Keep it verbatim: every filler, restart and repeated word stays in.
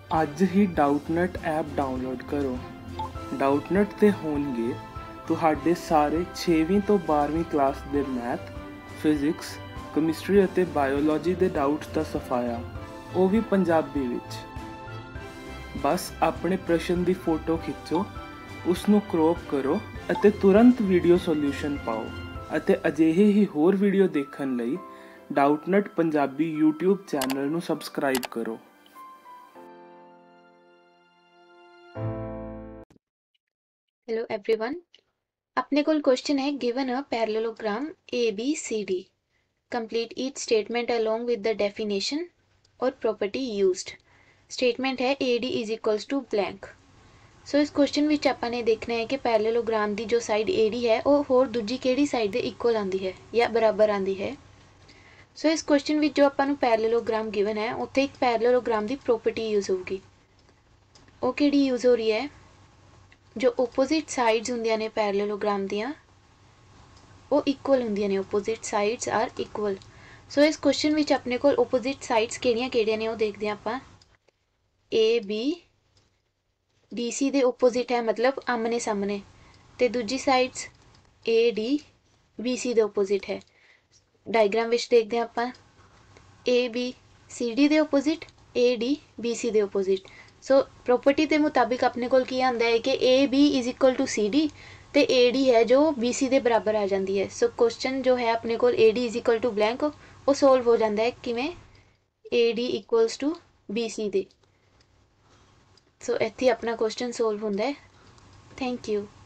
ਅੱਜ ਹੀ Doubtnut app download ਕਰੋ। ਡਾਊਟਨਟ 'ਤੇ ਹੋਣਗੇ ਤੁਹਾਡੇ ਸਾਰੇ ਛੇਵੀਂ ਤੋਂ ਬਾਰ੍ਹਵੀਂ ਕਲਾਸ ਦੇ ਮੈਥ, ਫਿਜ਼ਿਕਸ, ਕੈਮਿਸਟਰੀ ਅਤੇ ਬਾਇਓਲੋਜੀ ਦੇ ਡਾਊਟਸ ਦਾ ਸਫਾਇਆ, ਉਹ ਵੀ ਪੰਜਾਬੀ ਵਿੱਚ। ਬਸ ਆਪਣੇ ਪ੍ਰਸ਼ਨ ਦੀ ਫੋਟੋ ਖਿੱਚੋ, ਉਸ ਨੂੰ ਕ੍ਰੌਪ ਕਰੋ ਅਤੇ ਤੁਰੰਤ ਵੀਡੀਓ ਸੋਲਿਊਸ਼ਨ ਪਾਓ। ਅਤੇ ਅਜਿਹੇ ਹੀ ਹੋਰ ਵੀਡੀਓ ਦੇਖਣ ਲਈ ਡਾਊਟਨਟ ਪੰਜਾਬੀ ਯੂਟਿਊਬ ਚੈਨਲ ਨੂੰ ਸਬਸਕ੍ਰਾਈਬ ਕਰੋ। हेलो एवरीवन, अपने को क्वेश्चन है given a parallelogram A B C D, complete each statement along with the definition और प्रॉपर्टी यूज्ड। स्टेटमेंट है A D is equals to blank. So इस question विच आपां ने देखना है कि पैरेललोग्राम की जो साइड ए डी है वो होर दूजी किहड़ी साइड दे इक्वल आंदी है या बराबर आंदी है। सो इस क्वेश्चन विच जो आपां नूं पैरेललोग्राम गिवन है उत्थे एक पैरेललोग्राम की प्रॉपर्टी यूज होगी। वो किहड़ी यूज हो रही है? जो ओपोजिट साइड्स होंदियां ने पैरेललोग्राम दियां वो इक्वल होंदियां ने, opposite sides are equal. So इस क्वेश्चन विच अपने कोल ओपोजिट साइड्स किहड़ियां किहड़ियां ने वो देखते हैं आपां। ए बी डी सी दे ओपोजिट है, मतलब आमने सामने, ते दूजी sides A D B C दे ओपोजिट है। डायग्राम विच देखते हैं आपां ए बी सी डी दे opposite, A D B C दे ओपोजिट। सो प्रॉपर्टी के मुताबिक अपने को की आंदा है कि A B is equal to C D तो ए डी है जो बी सी के बराबर आ जाती है। सो क्वेश्चन जो है अपने को A D is equal to blank वो सोल्व हो जाता है किमें, A D equals to B C दे। सो इत्थे अपना क्वेश्चन सोल्व होंदा है। Thank you.